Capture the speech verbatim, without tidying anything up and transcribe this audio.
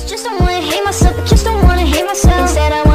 Just don't wanna hate myself, just don't wanna hate myself. Instead I